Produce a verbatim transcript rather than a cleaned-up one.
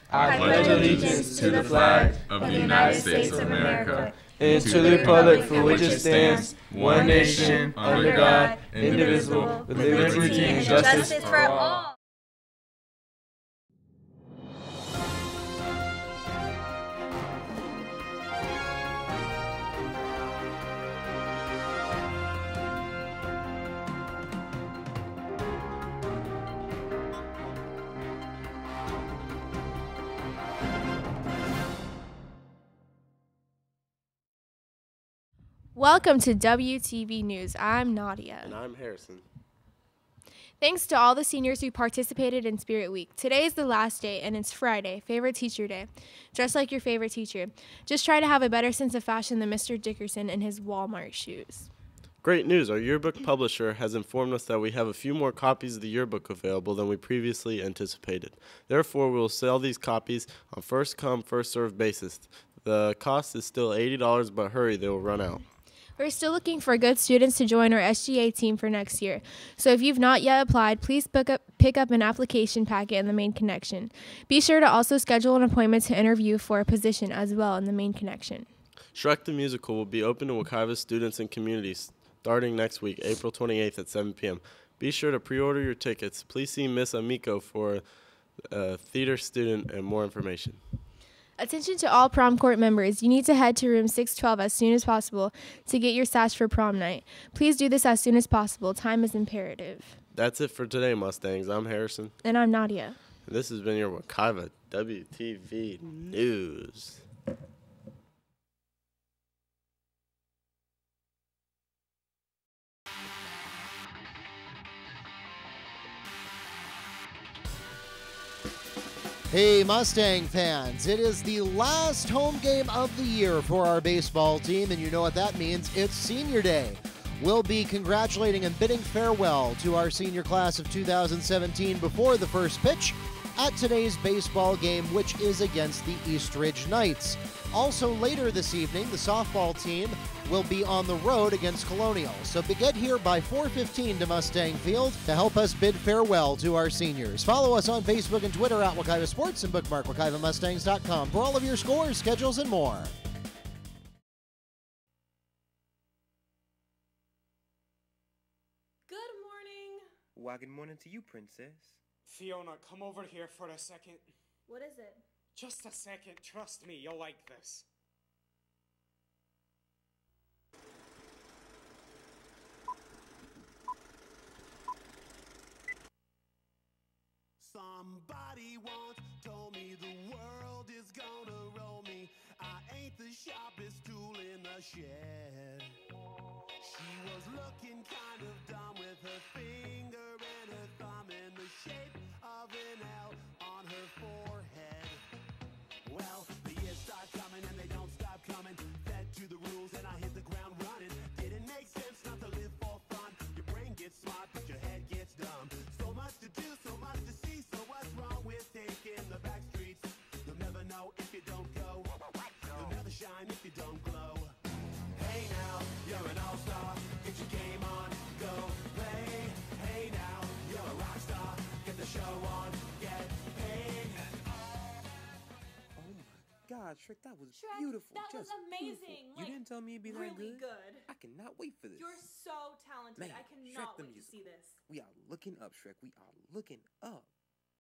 I pledge allegiance to the flag of the United States of America and to the republic for which it stands, one nation, under God, indivisible, with liberty and justice for all. Welcome to W T V News. I'm Nadia. And I'm Harrison. Thanks to all the seniors who participated in Spirit Week. Today is the last day, and it's Friday, Favorite Teacher Day. Dress like your favorite teacher. Just try to have a better sense of fashion than Mister Dickerson in his Walmart shoes. Great news. Our yearbook publisher has informed us that we have a few more copies of the yearbook available than we previously anticipated. Therefore, we will sell these copies on first-come, first-served basis. The cost is still eighty dollars, but hurry, they will run out. We're still looking for good students to join our S G A team for next year. So if you've not yet applied, please pick up, pick up an application packet in the main connection. Be sure to also schedule an appointment to interview for a position as well in the main connection. Shrek the Musical will be open to Wekiva students and communities starting next week, April twenty-eighth at seven p.m. Be sure to pre-order your tickets. Please see Miss Amico for a theater student and more information. Attention to all prom court members. You need to head to room six twelve as soon as possible to get your sash for prom night. Please do this as soon as possible. Time is imperative. That's it for today, Mustangs. I'm Harrison. And I'm Nadia. And this has been your Wekiva W T V News. Hey Mustang fans, it is the last home game of the year for our baseball team, and you know what that means. It's Senior Day. We'll be congratulating and bidding farewell to our senior class of two thousand seventeen before the first pitch at today's baseball game, which is against the Eastridge Knights. Also later this evening, the softball team will be on the road against Colonial. So get here by four fifteen to Mustang Field to help us bid farewell to our seniors. Follow us on Facebook and Twitter at Wekiva Sports and bookmark Wekiva Mustangs dot com for all of your scores, schedules, and more. Good morning. Why, good morning to you, Princess. Fiona, come over here for a second. What is it? Just a second. Trust me, you'll like this. Somebody once told me the world is gonna roll me. I ain't the sharpest tool in the shed. She was looking kind of dumb with her finger and her thumb in the shape of an L on her forehead. Well, the years start coming and they don't stop coming. Fed to the rules and I hit the ground running. Didn't make sense not to live for fun. Your brain gets smart but your head gets dumb. So much to do, so much to see. So what's wrong with taking the back streets? You'll never know if you don't go. You'll never shine if you don't glow. Hey now, you're an all-star. Get your game on, go play. Hey now, you're a rock star. Get the show on, get paid. Oh my God, Shrek, that was Shrek, beautiful. that was Just amazing. beautiful. Like, you didn't tell me it'd be really that good. good. I cannot wait for this. You're so talented. Man, I Shrek cannot the wait to musical. see this. We are looking up, Shrek. We are looking up.